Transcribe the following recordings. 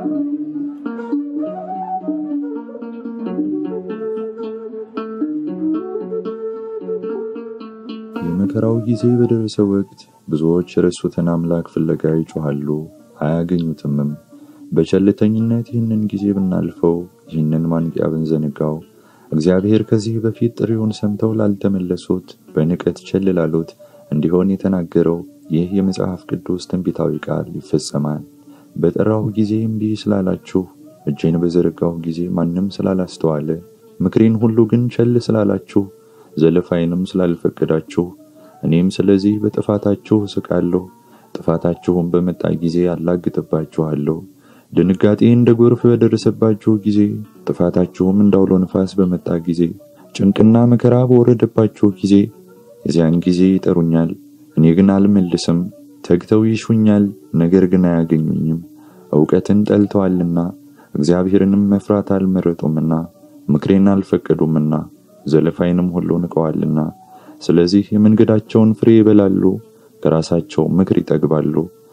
የመከራው ጊዜ በደረሰ ወቅት ብዙዎች የረሱትን አምላክ ፍለጋ ይጮሃሉ፣ አያገኙትምም። በቸልተኝነት ይህንን ጊዜ ብናልፈው፣ ይህንን ማንቂያ ብንዘነጋው፣ እግዚአብሔር ከዚህ በፊት ጥሪውን ሰምተው ላልተመለሱት፣ በንቀት ቸል ላሉት እንዲሆን የተናገረው ይህ የመጽሐፍ ቅዱስ ትንቢታዊ ቃል ይፈጸማል። በጠራሁ ጊዜ እምቢ ስላላችሁ፣ እጄን በዘረጋሁ ጊዜ ማንም ስላላስተዋለ፣ ምክሬን ሁሉ ግን ቸል ስላላችሁ፣ ዘለፋዬንም ስላልፈቀዳችሁ፣ እኔም ስለዚህ በጥፋታችሁ እስቃለሁ፣ ጥፋታችሁም በመጣ ጊዜ አላግጥባችኋለሁ። ድንጋጤ እንደ ጎርፍ በደረሰባችሁ ጊዜ፣ ጥፋታችሁም እንዳውሎ ነፋስ በመጣ ጊዜ፣ ጭንቅና መከራ በወረደባችሁ ጊዜ፣ የዚያን ጊዜ ይጠሩኛል፣ እኔ ግን አልመልስም። ተግተው ይሹኛል፣ ነገር ግን አያገኙኝም። ዕውቀትን ጠልተዋልና እግዚአብሔርንም መፍራት አልመረጡምና፣ ምክሬን አልፈቀዱምና፣ ዘለፋዬንም ሁሉ ንቀዋልና። ስለዚህ የመንገዳቸውን ፍሬ ይበላሉ፣ ከራሳቸው ምክር ይጠግባሉ።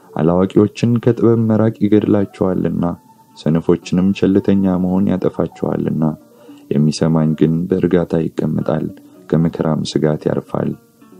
አላዋቂዎችን ከጥበብ መራቅ ይገድላቸዋልና፣ ሰነፎችንም ቸልተኛ መሆን ያጠፋቸዋልና። የሚሰማኝ ግን በእርጋታ ይቀመጣል፣ ከመከራም ስጋት ያርፋል።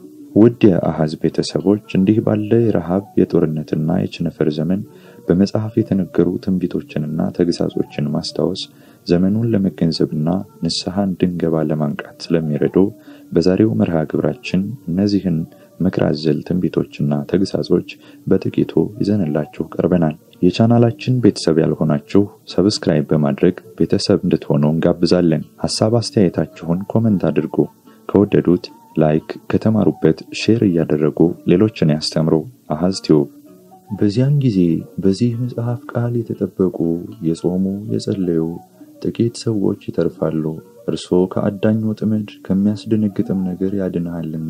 ውድ የአሃዝ ቤተሰቦች፣ እንዲህ ባለ የረሃብ የጦርነትና የቸነፈር ዘመን በመጽሐፍ የተነገሩ ትንቢቶችንና ተግሳጾችን ማስታወስ ዘመኑን ለመገንዘብና ንስሐ እንድንገባ ለማንቃት ስለሚረዱ በዛሬው መርሃ ግብራችን እነዚህን ምክር አዘል ትንቢቶችና ተግሳጾች በጥቂቱ ይዘንላችሁ ቀርበናል። የቻናላችን ቤተሰብ ያልሆናችሁ ሰብስክራይብ በማድረግ ቤተሰብ እንድትሆኑ እንጋብዛለን። ሐሳብ አስተያየታችሁን ኮሜንት አድርጉ። ከወደዱት ላይክ፣ ከተማሩበት ሼር እያደረጉ ሌሎችን ያስተምሩ። አሃዝ ቲዩብ። በዚያን ጊዜ በዚህ መጽሐፍ ቃል የተጠበቁ የጾሙ የጸለዩ ጥቂት ሰዎች ይተርፋሉ። እርሱ ከአዳኝ ወጥመድ ከሚያስደነግጥም ነገር ያድንሃልና፣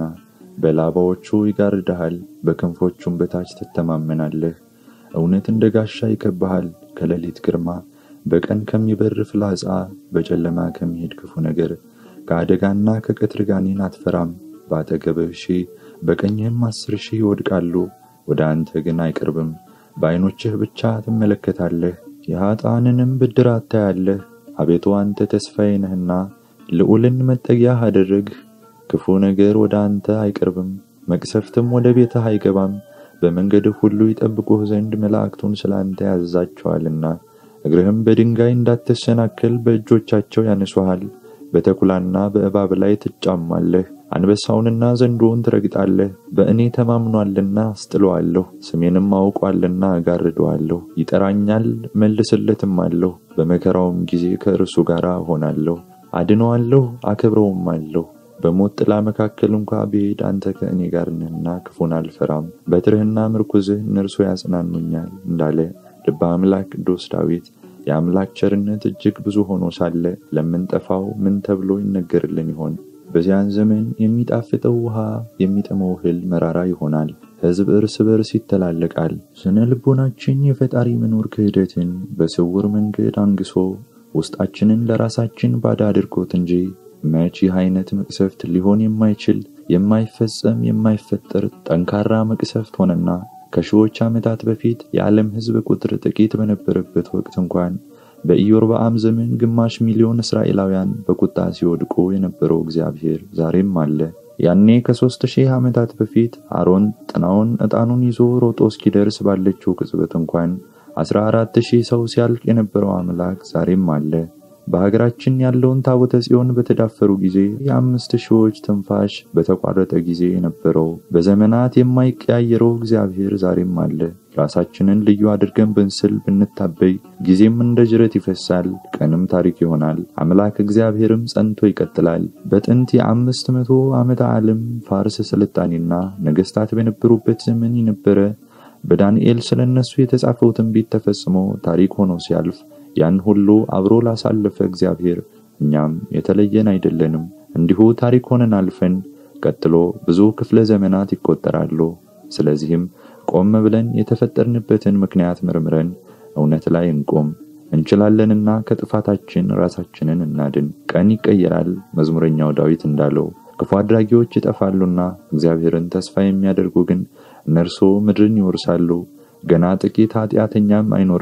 በላባዎቹ ይጋርድሃል፣ በክንፎቹም በታች ትተማመናለህ። እውነት እንደ ጋሻ ይከብሃል፣ ከሌሊት ግርማ፣ በቀን ከሚበር ፍላጻ፣ በጨለማ ከሚሄድ ክፉ ነገር፣ ከአደጋና ከቀትር ጋኔን አትፈራም። በአጠገብህ 1000 በቀኝህም 10,000 ይወድቃሉ፣ ወደ አንተ ግን አይቀርብም። በዓይኖችህ ብቻ ትመለከታለህ፣ የኃጥአንንም ብድራት ታያለህ። አቤቱ አንተ ተስፋዬ ነህና ልዑልን መጠጊያህ አደረግህ። ክፉ ነገር ወደ አንተ አይቀርብም፣ መቅሰፍትም ወደ ቤትህ አይገባም። በመንገድህ ሁሉ ይጠብቁህ ዘንድ መላእክቱን ስላንተ ያዝዛቸዋልና፣ እግርህም በድንጋይ እንዳትሰናከል በእጆቻቸው ያነሱሃል። በተኩላና በእባብ ላይ ትጫማለህ፣ አንበሳውንና ዘንዶውን ትረግጣለህ። በእኔ ተማምኗልና አስጥለዋለሁ፣ ስሜንም አውቋልና እጋርደዋለሁ። ይጠራኛል መልስለትም አለሁ፣ በመከራውም ጊዜ ከእርሱ ጋር እሆናለሁ። አድነዋለሁ አከብረውም አለሁ። በሞት ጥላ መካከል እንኳ ብሄድ አንተ ከእኔ ጋር ነህና ክፉን አልፈራም። በትርህና ምርኩዝህ እነርሱ ያጽናኑኛል እንዳለ ልበ አምላክ ቅዱስ ዳዊት። የአምላክ ቸርነት እጅግ ብዙ ሆኖ ሳለ ለምንጠፋው ምን ተብሎ ይነገርልን ይሆን? በዚያን ዘመን የሚጣፍጠው ውሃ የሚጠመው እህል መራራ ይሆናል። ሕዝብ እርስ በርስ ይተላለቃል። ስነ ልቦናችን የፈጣሪ መኖር ክህደትን በስውር መንገድ አንግሶ ውስጣችንን ለራሳችን ባዳ አድርጎት እንጂ መች ይህ አይነት መቅሰፍት ሊሆን የማይችል የማይፈጸም የማይፈጠር ጠንካራ መቅሰፍት ሆነና ከሺዎች ዓመታት በፊት የዓለም ሕዝብ ቁጥር ጥቂት በነበረበት ወቅት እንኳን በኢዮርብዓም ዘመን 500,000 እስራኤላውያን በቁጣ ሲወድቁ የነበረው እግዚአብሔር ዛሬም አለ። ያኔ ከ3000 ዓመታት በፊት አሮን ጥናውን ዕጣኑን ይዞ ሮጦ እስኪደርስ ባለችው ቅጽበት እንኳን 14,000 ሰው ሲያልቅ የነበረው አምላክ ዛሬም አለ። በሀገራችን ያለውን ታቦተ ጽዮን በተዳፈሩ ጊዜ የ5,000 ትንፋሽ በተቋረጠ ጊዜ የነበረው በዘመናት የማይቀያየረው እግዚአብሔር ዛሬም አለ። ራሳችንን ልዩ አድርገን ብንስል ብንታበይ ጊዜም እንደ ጅረት ይፈሳል፣ ቀንም ታሪክ ይሆናል። አምላክ እግዚአብሔርም ጸንቶ ይቀጥላል። በጥንት የ500 ዓመተ ዓለም ፋርስ ስልጣኔና ነገስታት በነበሩበት ዘመን የነበረ በዳንኤል ስለነሱ የተጻፈው ትንቢት ተፈጽሞ ታሪክ ሆኖ ሲያልፍ ያን ሁሉ አብሮ ላሳለፈ እግዚአብሔር እኛም የተለየን አይደለንም። እንዲሁ ታሪክ ሆነን አልፈን ቀጥሎ ብዙ ክፍለ ዘመናት ይቆጠራሉ። ስለዚህም ቆም ብለን የተፈጠርንበትን ምክንያት መርምረን እውነት ላይ እንቆም። እንችላለንና ከጥፋታችን ራሳችንን እናድን። ቀን ይቀየራል። መዝሙረኛው ዳዊት እንዳለው ክፉ አድራጊዎች ይጠፋሉና እግዚአብሔርን ተስፋ የሚያደርጉ ግን እነርሱ ምድርን ይወርሳሉ። ገና ጥቂት ኃጢአተኛም አይኖርም።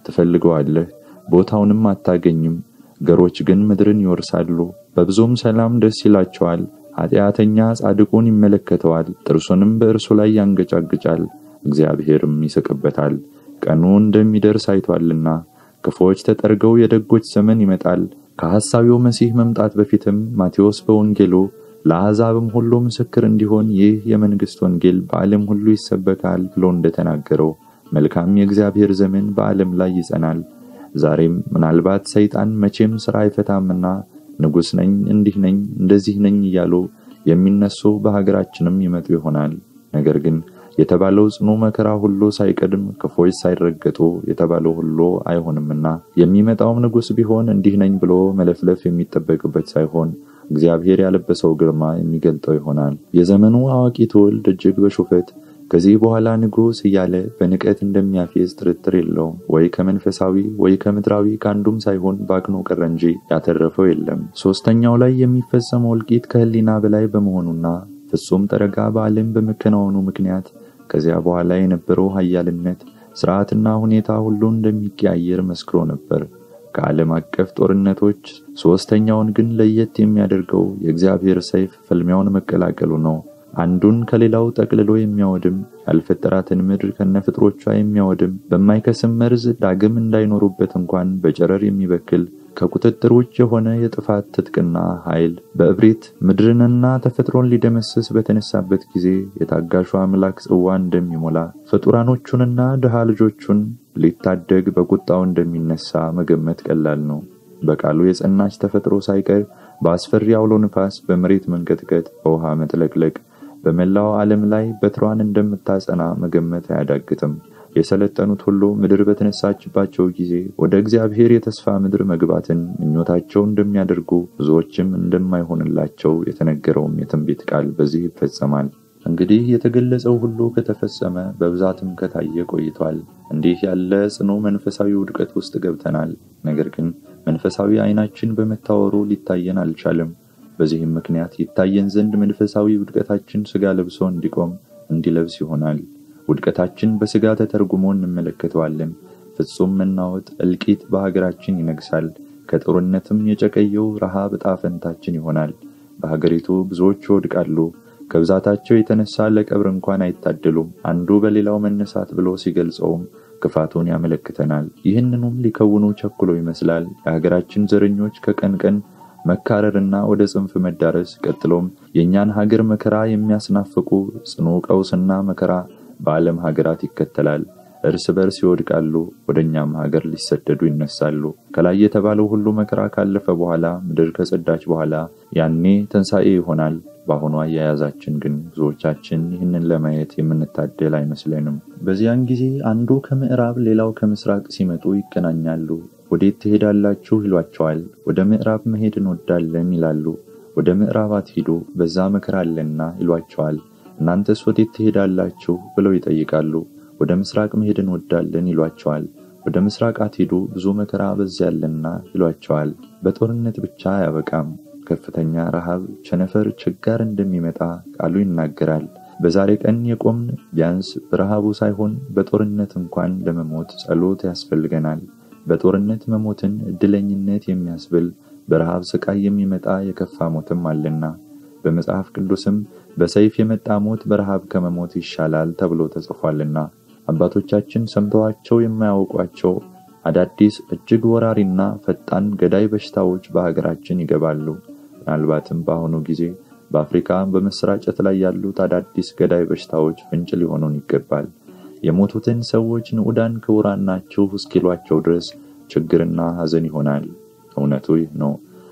ትፈልገዋለህ፣ ቦታውንም አታገኝም። ገሮች ግን ምድርን ይወርሳሉ፣ በብዙም ሰላም ደስ ይላቸዋል። ኃጢአተኛ ጻድቁን ይመለከተዋል፣ ጥርሱንም በእርሱ ላይ ያንገጫግጫል፣ እግዚአብሔርም ይስቅበታል። ቀኑ እንደሚደርስ አይቷልና ክፉዎች ተጠርገው የደጎች ዘመን ይመጣል። ከሐሳዊው መሲህ መምጣት በፊትም ማቴዎስ በወንጌሉ ለአሕዛብም ሁሉ ምስክር እንዲሆን ይህ የመንግሥት ወንጌል በዓለም ሁሉ ይሰበካል ብሎ እንደተናገረው መልካም የእግዚአብሔር ዘመን በዓለም ላይ ይጸናል። ዛሬም ምናልባት ሰይጣን መቼም ሥራ አይፈታምና ንጉሥ ነኝ፣ እንዲህ ነኝ፣ እንደዚህ ነኝ እያሉ የሚነሱ በሀገራችንም ይመጡ ይሆናል። ነገር ግን የተባለው ጽኑ መከራ ሁሉ ሳይቀድም ክፎች ሳይረገጡ የተባለው ሁሉ አይሆንምና የሚመጣውም ንጉሥ ቢሆን እንዲህ ነኝ ብሎ መለፍለፍ የሚጠበቅበት ሳይሆን እግዚአብሔር ያለበሰው ግርማ የሚገልጠው ይሆናል። የዘመኑ አዋቂ ትውልድ እጅግ በሹፈት ከዚህ በኋላ ንጉሥ እያለ በንቀት እንደሚያፌዝ ጥርጥር የለውም። ወይ ከመንፈሳዊ ወይ ከምድራዊ ካንዱም ሳይሆን ባክኖ ቀረ እንጂ ያተረፈው የለም። ሶስተኛው ላይ የሚፈጸመው እልቂት ከህሊና በላይ በመሆኑና ፍጹም ጠረጋ በዓለም በመከናወኑ ምክንያት ከዚያ በኋላ የነበረው ኃያልነት ሥርዓትና ሁኔታ ሁሉ እንደሚቀያየር መስክሮ ነበር። ከዓለም አቀፍ ጦርነቶች ሶስተኛውን ግን ለየት የሚያደርገው የእግዚአብሔር ሰይፍ ፍልሚያውን መቀላቀሉ ነው። አንዱን ከሌላው ጠቅልሎ የሚያወድም፣ ያልፈጠራትን ምድር ከነፍጥሮቿ የሚያወድም፣ በማይከስም መርዝ ዳግም እንዳይኖሩበት እንኳን በጨረር የሚበክል ከቁጥጥር ውጭ የሆነ የጥፋት ትጥቅና ኃይል በእብሪት ምድርንና ተፈጥሮን ሊደመስስ በተነሳበት ጊዜ የታጋሹ አምላክ ጽዋ እንደሚሞላ ፍጡራኖቹንና ድሃ ልጆቹን ሊታደግ በቁጣው እንደሚነሳ መገመት ቀላል ነው። በቃሉ የጸናች ተፈጥሮ ሳይቀር በአስፈሪ አውሎ ንፋስ፣ በመሬት መንቀጥቀጥ፣ በውሃ መጥለቅለቅ በመላው ዓለም ላይ በትሯን እንደምታጸና መገመት አያዳግትም። የሰለጠኑት ሁሉ ምድር በተነሳችባቸው ጊዜ ወደ እግዚአብሔር የተስፋ ምድር መግባትን ምኞታቸው እንደሚያደርጉ ብዙዎችም እንደማይሆንላቸው የተነገረውም የትንቢት ቃል በዚህ ይፈጸማል። እንግዲህ የተገለጸው ሁሉ ከተፈጸመ በብዛትም ከታየ ቆይቷል። እንዲህ ያለ ጽኑ መንፈሳዊ ውድቀት ውስጥ ገብተናል። ነገር ግን መንፈሳዊ ዓይናችን በመታወሩ ሊታየን አልቻለም። በዚህም ምክንያት ይታየን ዘንድ መንፈሳዊ ውድቀታችን ሥጋ ለብሶ እንዲቆም እንዲለብስ ይሆናል። ውድቀታችን በሥጋ ተተርጉሞ እንመለከተዋለን። ፍጹም መናወጥ፣ እልቂት በሀገራችን ይነግሳል። ከጦርነትም የጨቀየው ረሃብ ዕጣ ፈንታችን ይሆናል። በሀገሪቱ ብዙዎች ይወድቃሉ። ከብዛታቸው የተነሳ ለቀብር እንኳን አይታደሉም። አንዱ በሌላው መነሳት ብሎ ሲገልጸውም ክፋቱን ያመለክተናል። ይህንኑም ሊከውኑ ቸኩሎ ይመስላል። የሀገራችን ዘረኞች ከቀን ቀን መካረርና ወደ ጽንፍ መዳረስ፣ ቀጥሎም የእኛን ሀገር መከራ የሚያስናፍቁ ጽኑ ቀውስና መከራ በዓለም ሀገራት ይከተላል። እርስ በርስ ይወድቃሉ፣ ወደኛም ሀገር ሊሰደዱ ይነሳሉ። ከላይ የተባለው ሁሉ መከራ ካለፈ በኋላ ምድር ከጸዳች በኋላ ያኔ ትንሣኤ ይሆናል። በአሁኑ አያያዛችን ግን ብዙዎቻችን ይህንን ለማየት የምንታደል አይመስለንም። በዚያን ጊዜ አንዱ ከምዕራብ ሌላው ከምስራቅ ሲመጡ ይገናኛሉ። ወዴት ትሄዳላችሁ ይሏቸዋል። ወደ ምዕራብ መሄድ እንወዳለን ይላሉ። ወደ ምዕራብ አትሂዱ፣ በዛ መከራ አለና ይሏቸዋል። እናንተስ ወዴት ትሄዳላችሁ ብለው ይጠይቃሉ። ወደ ምስራቅ መሄድ እንወዳለን ይሏቸዋል። ወደ ምስራቅ አትሂዱ፣ ብዙ መከራ በዚያ አለና ይሏቸዋል። በጦርነት ብቻ አያበቃም። ከፍተኛ ረሃብ፣ ቸነፈር፣ ችጋር እንደሚመጣ ቃሉ ይናገራል። በዛሬ ቀን የቆምን ቢያንስ በረሃቡ ሳይሆን በጦርነት እንኳን ለመሞት ጸሎት ያስፈልገናል። በጦርነት መሞትን እድለኝነት የሚያስብል በረሃብ ስቃይ የሚመጣ የከፋ ሞትም አለና በመጽሐፍ ቅዱስም በሰይፍ የመጣ ሞት በረሃብ ከመሞት ይሻላል ተብሎ ተጽፏልና አባቶቻችን ሰምተዋቸው የማያውቋቸው አዳዲስ እጅግ ወራሪና ፈጣን ገዳይ በሽታዎች በሀገራችን ይገባሉ። ምናልባትም በአሁኑ ጊዜ በአፍሪካ በመሰራጨት ላይ ያሉት አዳዲስ ገዳይ በሽታዎች ፍንጭ ሊሆኑን ይገባል። የሞቱትን ሰዎች ንዑዳን ክቡራን ናችሁ እስኪሏቸው ድረስ ችግርና ሐዘን ይሆናል። እውነቱ ይህ ነው።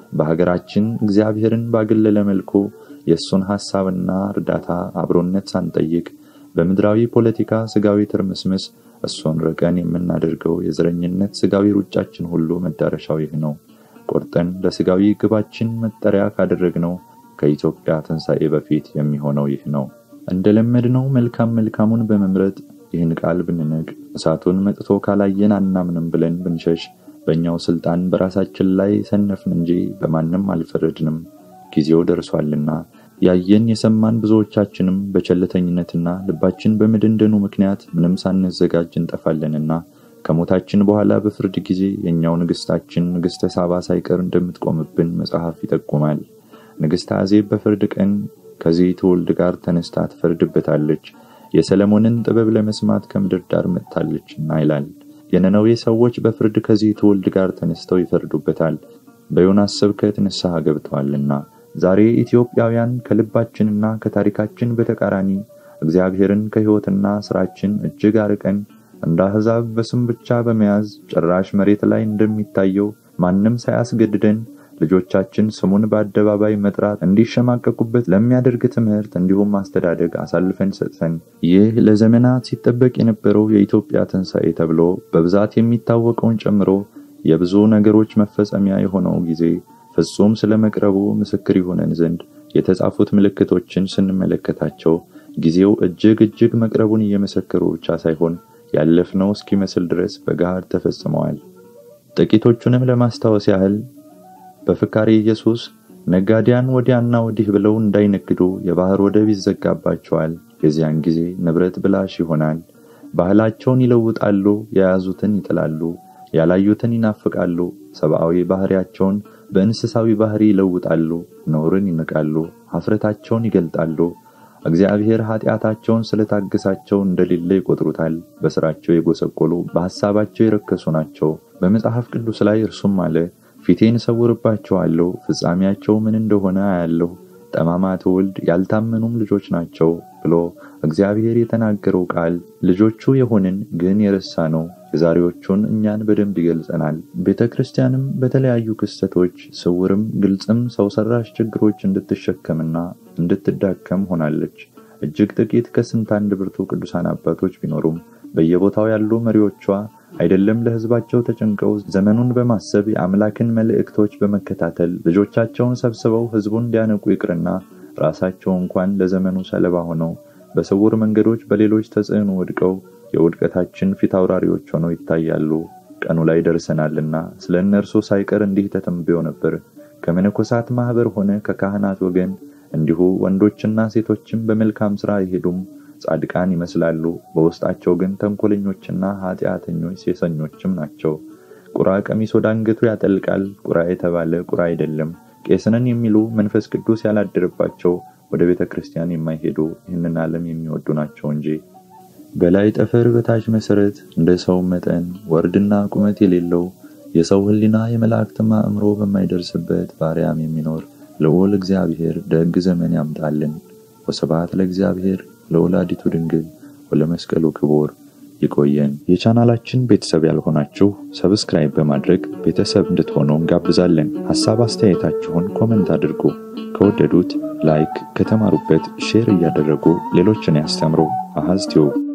በሀገራችን እግዚአብሔርን ባገለለ መልኩ የእሱን ሐሳብና እርዳታ አብሮነት ሳንጠይቅ በምድራዊ ፖለቲካ ስጋዊ ትርምስምስ እሱን ርቀን የምናደርገው የዘረኝነት ስጋዊ ሩጫችን ሁሉ መዳረሻው ይህ ነው። ቆርጠን ለስጋዊ ግባችን መጠሪያ ካደረግነው ከኢትዮጵያ ትንሣኤ በፊት የሚሆነው ይህ ነው። እንደለመድነው መልካሙን በመምረጥ ይህን ቃል ብንነግ እሳቱን መጥቶ ካላየን አናምንም ብለን ብንሸሽ በእኛው ስልጣን በራሳችን ላይ ሰነፍን እንጂ በማንም አልፈረድንም። ጊዜው ደርሷልና ያየን የሰማን ብዙዎቻችንም በቸልተኝነትና ልባችን በመደንደኑ ምክንያት ምንም ሳንዘጋጅ እንጠፋለንና ከሞታችን በኋላ በፍርድ ጊዜ የኛው ንግስታችን ንግስተ ሳባ ሳይቀር እንደምትቆምብን መጽሐፍ ይጠቁማል። ንግስት አዜብ በፍርድ ቀን ከዚህ ትውልድ ጋር ተነስታ ትፈርድበታለች። የሰለሞንን ጥበብ ለመስማት ከምድር ዳር መጥታለችና ይላል። የነነዌ ሰዎች በፍርድ ከዚህ ትውልድ ጋር ተነስተው ይፈርዱበታል፣ በዮናስ ስብከት ንስሐ ገብተዋልና። ዛሬ ኢትዮጵያውያን ከልባችንና ከታሪካችን በተቃራኒ እግዚአብሔርን ከሕይወትና ስራችን እጅግ አርቀን እንደ አሕዛብ በስም ብቻ በመያዝ ጭራሽ መሬት ላይ እንደሚታየው ማንም ሳያስገድደን ልጆቻችን ስሙን በአደባባይ መጥራት እንዲሸማቀቁበት ለሚያደርግ ትምህርት እንዲሁም አስተዳደግ አሳልፈን ሰጥተን ይህ ለዘመናት ሲጠበቅ የነበረው የኢትዮጵያ ትንሣኤ ተብሎ በብዛት የሚታወቀውን ጨምሮ የብዙ ነገሮች መፈጸሚያ የሆነው ጊዜ ፍጹም ስለመቅረቡ ምስክር ይሆነን ዘንድ የተጻፉት ምልክቶችን ስንመለከታቸው ጊዜው እጅግ መቅረቡን እየመሰከሩ ብቻ ሳይሆን ያለፍነው እስኪመስል ድረስ በጋር ተፈጽመዋል። ጥቂቶቹንም ለማስታወስ ያህል በፍካሬ ኢየሱስ ነጋዴያን ወዲያና ወዲህ ብለው እንዳይነግዱ የባህር ወደብ ይዘጋባቸዋል። የዚያን ጊዜ ንብረት ብላሽ ይሆናል። ባህላቸውን ይለውጣሉ፣ የያዙትን ይጥላሉ፣ ያላዩትን ይናፍቃሉ፣ ሰብአዊ ባህሪያቸውን በእንስሳዊ ባህሪ ይለውጣሉ፣ ነውርን ይንቃሉ፣ ኀፍረታቸውን ይገልጣሉ። እግዚአብሔር ኃጢአታቸውን ስለታገሳቸው እንደሌለ ይቆጥሩታል። በስራቸው የጎሰቆሉ በሐሳባቸው የረከሱ ናቸው። በመጽሐፍ ቅዱስ ላይ እርሱም አለ ፊቴን ሰውርባቸዋለሁ፣ ፍጻሜያቸው ምን እንደሆነ አያለሁ፣ ጠማማ ትውልድ ያልታመኑም ልጆች ናቸው ብሎ እግዚአብሔር የተናገረው ቃል ልጆቹ የሆንን ግን የረሳነው የዛሬዎቹን እኛን በደንብ ይገልጸናል። ቤተክርስቲያንም በተለያዩ ክስተቶች ስውርም ግልጽም ሰው ሰራሽ ችግሮች እንድትሸከምና እንድትዳከም ሆናለች። እጅግ ጥቂት ከስንት አንድ ብርቱ ቅዱሳን አባቶች ቢኖሩም በየቦታው ያሉ መሪዎቿ አይደለም ለሕዝባቸው ተጨንቀው ዘመኑን በማሰብ የአምላክን መልእክቶች በመከታተል ልጆቻቸውን ሰብስበው ሕዝቡን እንዲያነቁ ይቅርና ራሳቸው እንኳን ለዘመኑ ሰለባ ሆነው በስውር መንገዶች በሌሎች ተጽዕኖ ወድቀው የውድቀታችን ፊት አውራሪዎች ሆነው ይታያሉ። ቀኑ ላይ ደርሰናልና ስለነርሱ ሳይቀር እንዲህ ተተንብዮ ነበር። ከመነኮሳት ማህበር ሆነ ከካህናት ወገን እንዲሁ ወንዶችና ሴቶችም በመልካም ሥራ ይሄዱም ጻድቃን ይመስላሉ፣ በውስጣቸው ግን ተንኮለኞችና ኃጢአተኞች ሴሰኞችም ናቸው። ቁራ ቀሚስ ወደ አንገቱ ያጠልቃል፣ ቁራ የተባለ ቁራ አይደለም። ቄስነን የሚሉ መንፈስ ቅዱስ ያላደረባቸው ወደ ቤተክርስቲያን የማይሄዱ ይህንን ዓለም የሚወዱ ናቸው እንጂ። በላይ ጠፈር በታች መሰረት እንደ ሰው መጠን ወርድና ቁመት የሌለው የሰው ሕሊና የመላእክት አእምሮ በማይደርስበት ባሪያም የሚኖር ልዑል እግዚአብሔር ደግ ዘመን ያምጣልን። ወስብሐት ለእግዚአብሔር ለወላዲቱ ድንግል ወለመስቀሉ ክቡር። ይቆየን። የቻናላችን ቤተሰብ ያልሆናችሁ ሰብስክራይብ በማድረግ ቤተሰብ እንድትሆኑ እንጋብዛለን። ሐሳብ አስተያየታችሁን ኮሜንት አድርጉ። ከወደዱት ላይክ፣ ከተማሩበት ሼር እያደረጉ ሌሎችን ያስተምሩ። አሃዝ ቲዩብ